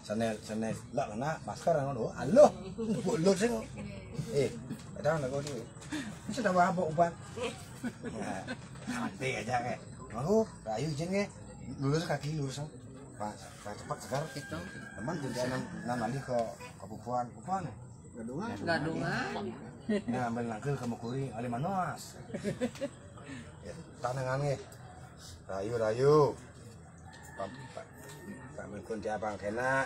sana lah kena masker ngono. Aloh, lu sing. Kadang nak kau ni. Sudah apa uban? Mati aja ke. Mau rayu jen ke. Lurus kaki lurus. Pak cepat segar itu. Teman jadi nanti ke Pupuan. Gadungan. Nah, melangkil ke Mukuri, ali manos. Tanangan ke. Rayu. Pak Mekun dia bang kena.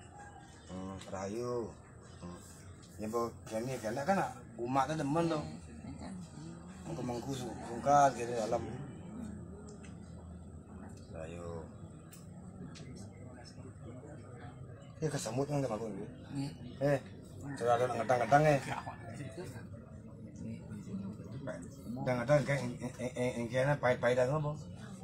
Rayu. Nyebut kena kan umat tu demen tu. Mangku sungkan ke dalam. Rayu. Kesamut kan mangku ni. Sudah ada ngetang-ngetang Ngetang-ngetang kayak engkena pahit-pahit dah ngomong.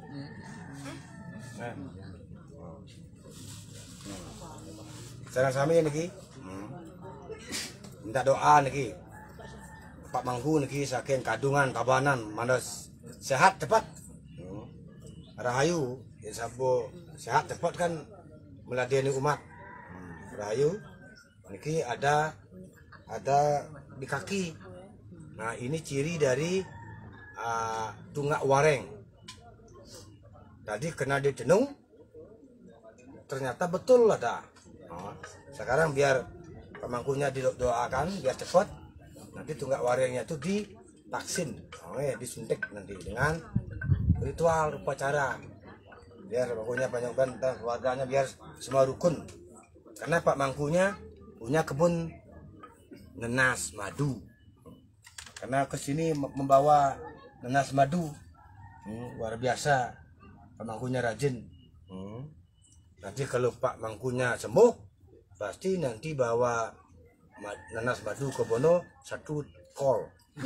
Sarang sami niki. Minta doa niki. Pak Mangku niki saking kadungan tabanan mandos sehat cepat. Rahayu sabo sehat cepat kan meladeni umat. Rahayu niki ada di kaki. Nah, ini ciri dari tunggak wareng. Tadi kena ditenung, ternyata betul ada. Sekarang biar pemangkunya didoakan biar cepat. Nanti tunggak warengnya itu divaksin, disuntik nanti dengan ritual upacara. Biar pokoknya Panjangban dan keluarganya biar semua rukun. Karena Pak Mangkunya punya kebun nenas madu. Karena kesini membawa nenas madu, luar biasa. Pak Mangkunya rajin. Nanti kalau Pak Mangkunya sembuh, pasti nanti bawa nenas madu ke Bono 1 kol.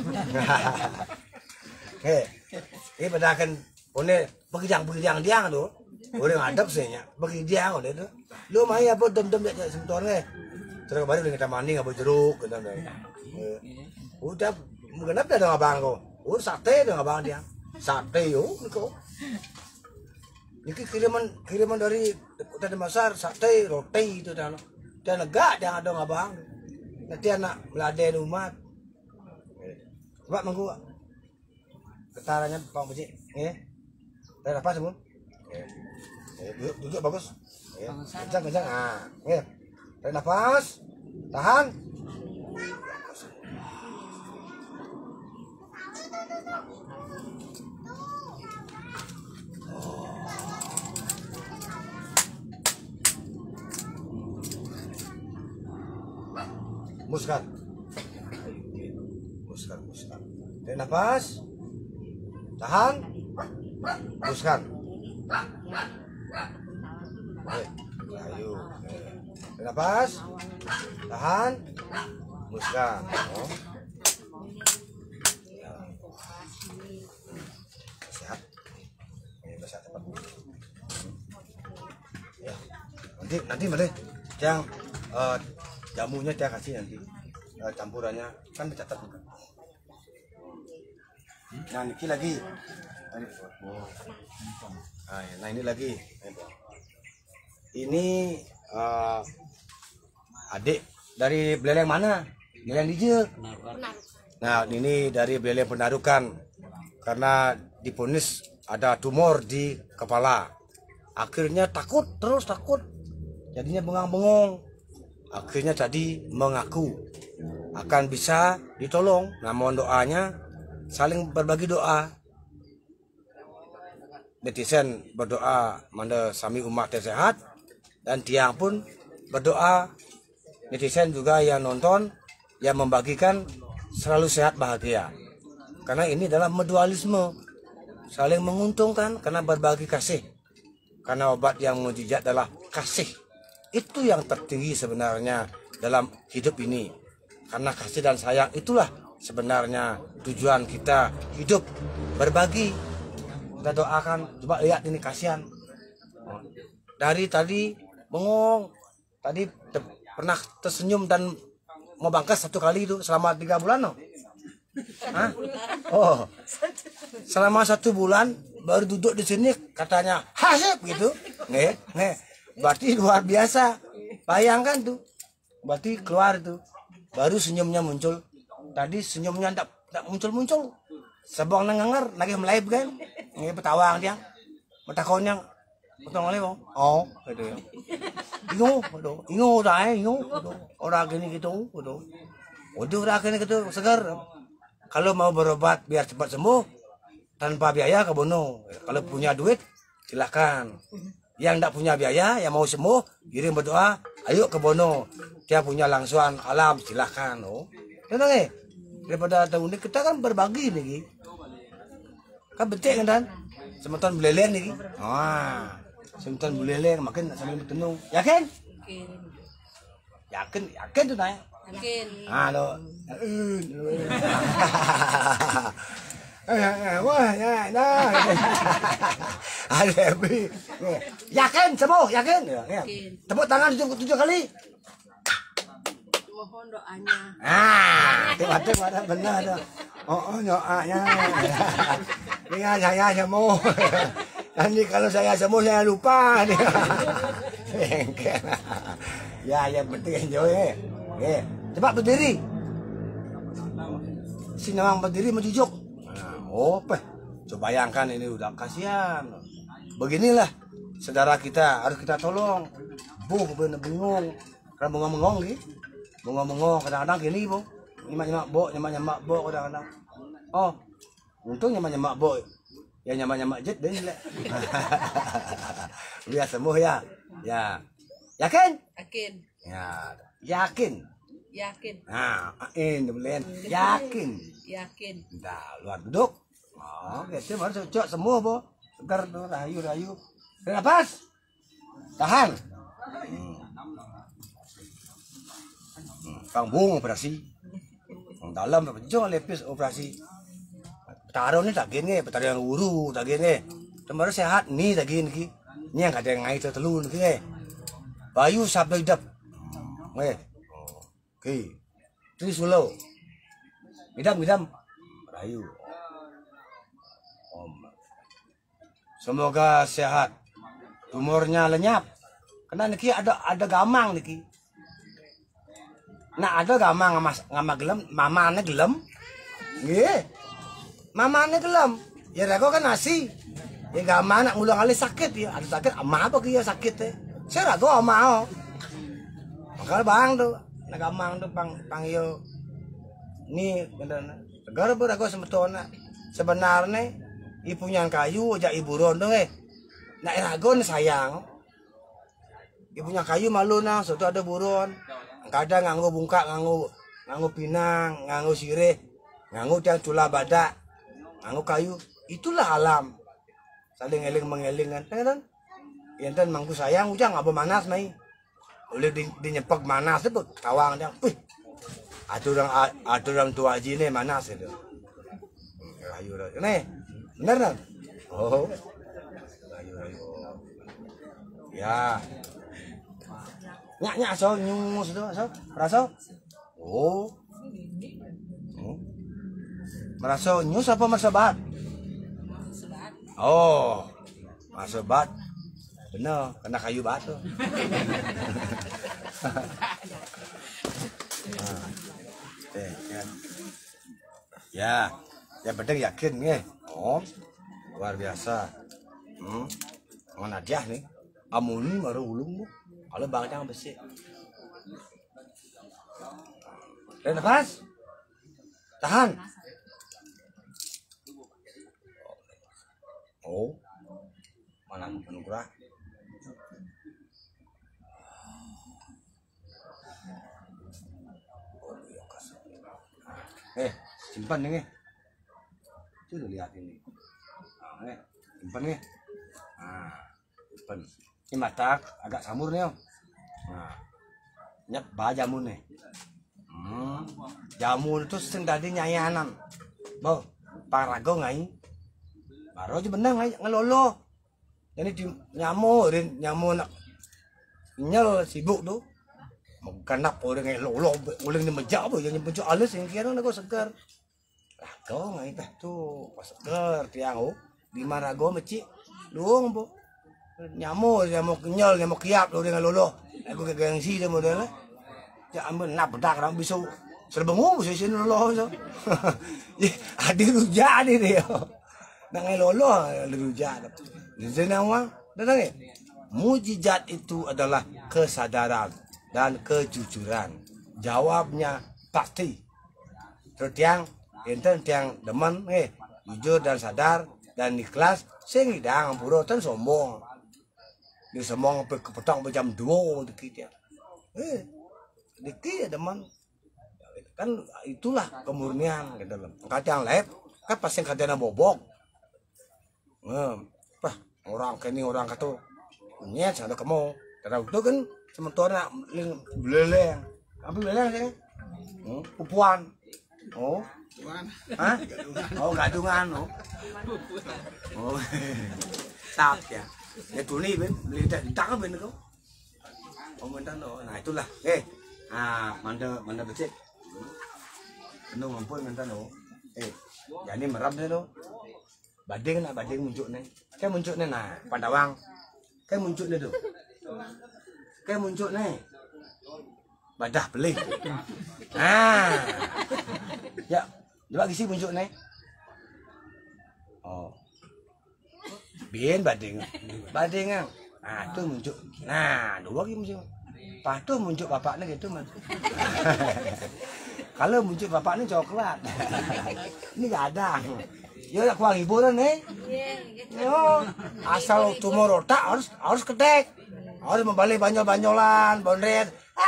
Ini pada akan boleh begiang dia tu, boleh ngadap sihnya, begiang oleh tu. Lu mai apa dem dia sebentar terus baru kita mandi ngabuk jeruk gitu. Udah mengenap dah dengan abang kau. Sate dengan abang dia. Sate yo kau. Ini kiriman dari Kota Denpasar, sate, roti itu dah. Dan negak dia ada dengan abang. Nanti anak meladen umat. Pak Mangku. Getarannya Pak Bujik. Dah apa semua? Duduk bagus. Kencang. Tarik nafas. Tahan. Muskan. Tarik nafas. Tahan. Muskan. Ayo. Nafas. Tahan. Muskan. Sehat. Bisa cepat. Ya. Nanti boleh. Yang jamunya dia kasih nanti. Campurannya kan dicatat bukan. Nah, ini lagi. Nah, ini lagi. Ini adik dari Beleleng mana? Beleleng Dije. Nah, ini dari Beleleng Penarukan. Karena diponis ada tumor di kepala. Akhirnya takut. Jadinya bengang-bengong. Akhirnya tadi mengaku akan bisa ditolong. Nah, mohon doanya, saling berbagi doa. Netizen berdoa manda sami umat sehat, dan tiang pun berdoa. Netizen juga yang nonton, yang membagikan selalu sehat bahagia. Karena ini adalah mutualisme, saling menguntungkan karena berbagi kasih. Karena obat yang mujizat adalah kasih. Itu yang tertinggi sebenarnya dalam hidup ini. Karena kasih dan sayang itulah sebenarnya tujuan kita hidup, berbagi. Kita doakan, coba lihat ini kasihan. Dari tadi bengong, tadi pernah tersenyum dan mau bangkas 1 kali itu selama 3 bulan. Hah? Oh, selama 1 bulan baru duduk di sini katanya hasib gitu. Nih, berarti luar biasa. Bayangkan tuh, berarti keluar tuh, baru senyumnya muncul. Tadi senyumnya tak muncul-muncul. Sebong nenganger lagi melaib kan, ini petawang dia, metakonnya, potong oleh bang. Oh, gitu ya. Ingo dah, orang gini gitu, udah gini gitu segar. Kalau mau berobat biar cepat sembuh, tanpa biaya ke Bono. Kalau punya duit, silakan. Yang tidak punya biaya, yang mau sembuh, kirim berdoa, ayo ke Bono. Dia punya langsuan alam, silakan. Oh, tenang daripada tahun ini kita kan berbagi nih, kan betul kan? Semeton beleleng nih. Wah, semeton beleleng, makin sambil bertenung. Yakin? Yakin tuh nanya. Yakin. Halo. Wah, ya, nah. Ada yakin sembuh, yakin? Yakin. Tepuk tangan 7 kali. Mohon doanya. Tiba-tiba benar dah. Oh, doanya. Dengan saya sembuh. Nanti kalau saya sembuh saya lupa. Ya penting enjoy. Cepat berdiri. Si nawang berdiri menjujuk. Coba bayangkan ini udah kasihan. Beginilah saudara kita harus kita tolong. Bener bingung. Karena bengong-bengong nih. Bengong-bengong kadang-kadang gini, Bu. Nyemak-nyemak bo kadang-kadang. Oh, untung nyemak-nyemak bo. Ya nyemak-nyemak jet deh. Biar sembuh ya. Ya. Yakin? Yakin. Ya, yakin. Yakin. Nah, belen. Yakin. Yakin. Dah, luar duduk. Oh, gitu baru cocok semua, Bu. Segar tuh rayu-rayu. Napas. Tahan. Pangbung operasi. Dalam berjuang lepis operasi. Taruh ni tak gini, taruh yang uru tak gini. Kemarin sehat ni tak gini. Ni yang ada yang ngai tertelun ni. Bayu sabda hidup. Oke. Terus solo. Midam rayu. Semoga sehat. Tumornya lenyap. Karena niki ada gamang niki. Nah ada gamang ngama gelem, mamane gelem. Nggih. Mamane gelem. Ya rago kan nasi. Ya gamang nak ngulang kali sakit ya. Ada sakit ama apa kia sakit teh. Saya rago ama. Makanya bang tuh, nak gamang tuh panggil ni bener. Segala berago semetona. Sebenarnya ibunya kayu aja ibu rondo Nak rago sayang. Ibunya kayu malu nang, soto ada buron. Kadang nganggo bungkak, nganggo pinang, nganggo sirih, nganggo tiang cula badak, nganggo kayu. Itulah alam. Saling eling mengeling kan. Enten mangku sayang ujang apa manas mai. Oleh dinyepak manas itu tawang dia. Wih. Aturan tua haji ni manas itu. Rayu. Nih. Benar kan? Oh. Rayu. Ya. Nyak so nyus tu so merasa merasa nyus apa merasa bat merasa bat bener kena kayu batu ya yang penting yakin nih luar biasa mana dia nih amun baru ulung bu kalau bangnya besi. Nafas. Tahan. Oh. Mana penuh. Simpan nih. Coba lihat ini. Simpan nih. Simpan. Ini mata agak samur nih. Nyap jamun nih. Jamun itu sing tadi nyayanan. Bo, parago ngai. Baru aja benang ngai ngelolo. Jadi nyamuk nak nyel sibuk tuh. Mengkanap orang ngai lolo uling ni mejak bo yang nyemput alus yang kira nago segar. Rago ngai tah tuh, segar tiang di marago meci luung bo. nyamuk kenyal, nyamuk kiap lo dengan lolo. Aku ke gengsi dia modelnya. Ya ambil nak bedak orang bisa serbengu bisa sini lolo so. Ada rujak ni dia. Nak lolo rujak. Di sini awang datang ni. Mujizat itu adalah kesadaran dan kejujuran. Jawabnya pasti. Terus tiang demen jujur dan sadar dan ikhlas sing hidang pura tan sombong. Dia sombong ke petang jam 2 dikit ya. Dikit demen. Kan itulah kemurnian gitu loh. Kacang lep kan pasti katanya bobok. Orang kini orang kata nyet ada kamu. Karena itu kan sementara beleleng. Apa beleleng sih? Pupuan. Oh. Hah? Oh, gadungan. Oh. Tap ya. Itu nih ben, beli tak ben kau. Oh, mentan oh. Nah, itulah. Manda becek. Penuh mampu mentan oh. Jadi merap deh lo. Bading muncul nih. Kayak muncul nih nah, Pandawang. Kayak muncul nih tuh. Kayak muncul nih. Badah beli. Ya, coba gisi muncul nih. Oh. Bien bading. Bading. Nah, tuh muncul. Nah, dua lagi muncul. Patuh muncul bapaknya gitu man. Kalau muncul bapaknya coklat. Ini gak ada. Ya kuang hiburan nih. Yo, asal tumor otak harus kedek. Harus membalik banyolan, bondet.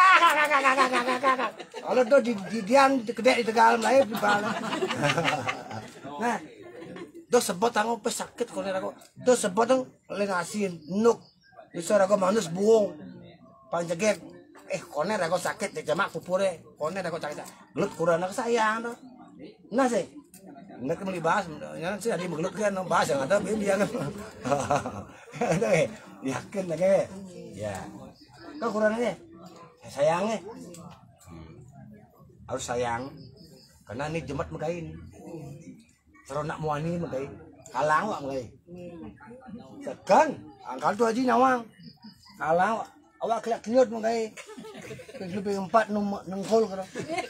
Kalau tuh di dian kedek di Tegal lain di balik. Nah, tuh sebut tangan pe sakit koner aku. Tuh sebut tang lengasin nuk. Isor aku manus buung. Panjegek. Koner aku sakit di jamak pupure. Koner aku sakit. Gelut kurang aku sayang tuh. Nah sih. Nggak kembali bahas, jangan sih ada begelut kan bahas yang ada dia kan, yakin lagi, ya, kau kurangnya, sayangnya, harus sayang, karena ini jembat mengkain, seronak muani mengkain, kalang wak mengkain, segan, angkal tu aja nyawang, kalang awak kelak kenyot mengkain, lebih 4 nengkol kan,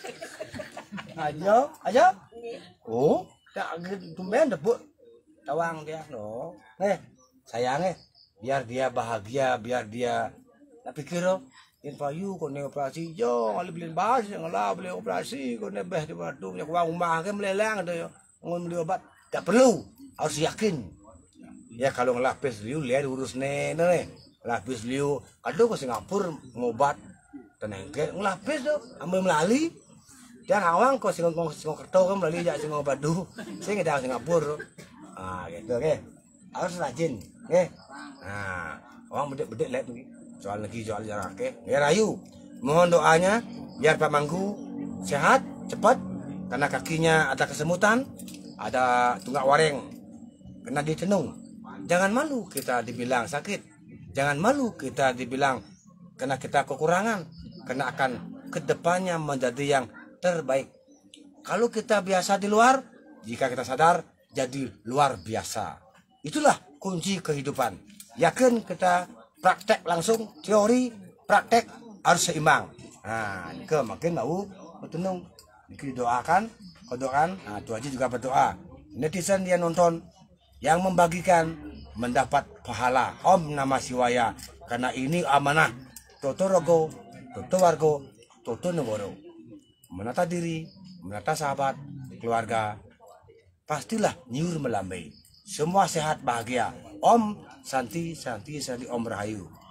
aja, oh. Tak tumben debut tawang dia no. Sayangnya biar dia bahagia, biar dia tak pikir in payu kau ne operasi jo, kalau beli bahas yang lah beli operasi kau ne beh di batu yang uang rumah kan meleleng ada yo, ngon beli obat tak perlu, harus yakin. Ya kalau ngelapis liu lihat urus ne, lapis liu, kalau ke Singapura ngobat tenengke ngelapis tuh, ambil melalui. Jangan awang kok sing kerto kan melalui jak sing badu. Sing ngedang Singapura. Gitu ke. Harus rajin, nggih. Awang bedek-bedek lek iki. Soal lagi soal jarak ke. Nggih rayu. Mohon doanya biar Pak Mangku sehat, cepat karena kakinya ada kesemutan, ada tunggak wareng. Kena ditenung. Jangan malu kita dibilang sakit. Jangan malu kita dibilang karena kita kekurangan. Karena akan kedepannya menjadi yang terbaik. Kalau kita biasa di luar, jika kita sadar jadi luar biasa. Itulah kunci kehidupan. Yakin kita praktek langsung, teori, praktek harus seimbang. Nah, ke makin mau bertenung. Didoakan, kodokan. Nah, Tu Haji juga berdoa. Netizen dia nonton yang membagikan mendapat pahala. Om Namah Shivaya. Karena ini amanah. Toto Rogo, Toto Wargo, Toto Negoro. Menata diri, menata sahabat, keluarga, pastilah nyur melambai. Semua sehat bahagia. Om Santi Santi Santi Om Rahayu.